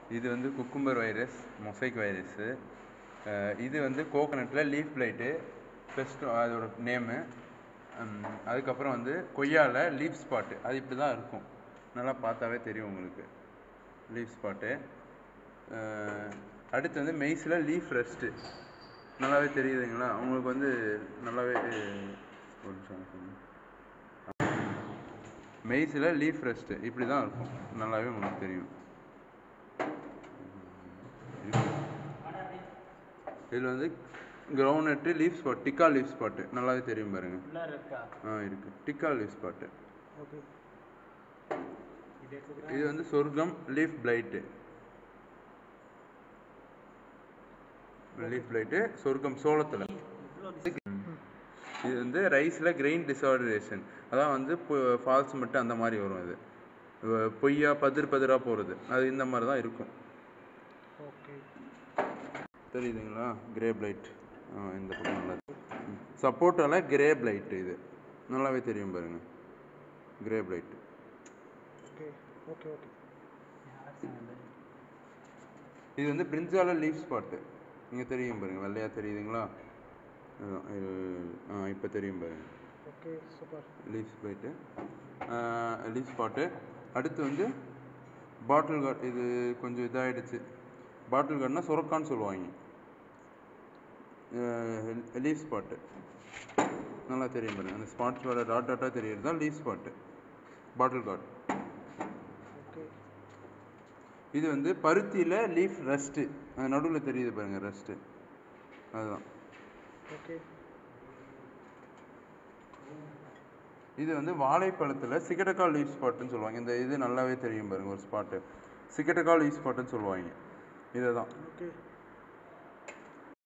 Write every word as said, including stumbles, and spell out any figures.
இது வந்து cucumber virus, mosaic virus. இது வந்து கோகனட்டில் லீஃப் பிளைட்டு பெஸ்ட் அதோட நேமு. அதுக்கப்புறம் வந்து கொய்யாவில் லீஃப் ஸ்பாட்டு, அது இப்படி தான் இருக்கும், நல்லா பார்த்தாவே தெரியும் உங்களுக்கு லீஃப் ஸ்பாட்டு. அடுத்து வந்து மெய்ஸில் லீஃப் ரெஸ்ட்டு, நல்லாவே தெரியுதுங்களா உங்களுக்கு வந்து நல்லாவே. ஒரு நிமிஷம், மெய்ஸில் லீஃப் ரெஸ்ட்டு இப்படி தான் இருக்கும், நல்லாவே உங்களுக்கு தெரியும். இதில் வந்து groundnut leaf spot, tikka leaf spot நல்லாவே தெரியும் பாருங்க. ஆ இருக்கு டிக்கா லீஃப் ஸ்பாட்டு. இது வந்து சொர்க்கம் லீஃப் பிளைட்டு, லீஃப் பிளைட்டு சொர்க்கம் சோளத்தில். இது வந்து ரைஸில் கிரெயின் டிசார்டரேஷன், அதான் வந்து ஃபால்ஸ் மட்டும் அந்த மாதிரி வரும். இது பொய்யா பதிர் பதிராக போகிறது, அது இந்த மாதிரி தான் இருக்கும். தெரியுதுங்களா? கிரே பிளைட் இந்த பக்கம் நல்லா சப்போர்ட்டால கிரே பிளைட்டு, இது நல்லாவே தெரியும் பாருங்க, கிரே பிளைட்டு. இது வந்து பிரிஞ்சால லீஃப் ஸ்பாட்டு, இங்கே தெரியும் பாருங்க, வெள்ளையாக தெரியுதுங்களா? ஆ இப்போ தெரியும் பாருங்க, லீஃப் ஸ்பாட்டு, லீஃப் ஸ்பாட்டு. அடுத்து வந்து பாட்டில் கார்ட், இது கொஞ்சம் இதாகிடுச்சு. பாட்டில் கார்ட்னா சுரக்கான்னு சொல்லுவாங்க. லீஃப் ஸ்பாட்டு நல்லா தெரியும் பாருங்க, அந்த ஸ்பாட்ஸ் வர டாட் டாட்டாக தெரியுறது தான் லீஃப் ஸ்பாட்டு, பாட்டில் கார்ட். இது வந்து பருத்தியில் லீஃப் ரெஸ்ட்டு, அது நடுவில் தெரியுது பாருங்க ரெஸ்ட்டு, அதுதான். இது வந்து வாழைப்பழத்தில் சிகடக்கா லீஃப் ஸ்பாட்டுன்னு சொல்லுவாங்க. இந்த இது நல்லாவே தெரியும் பாருங்க, ஒரு ஸ்பாட்டு சிகடக்கா லீஃப் ஸ்பாட்டுன்னு சொல்லுவாங்க, இதை தான்.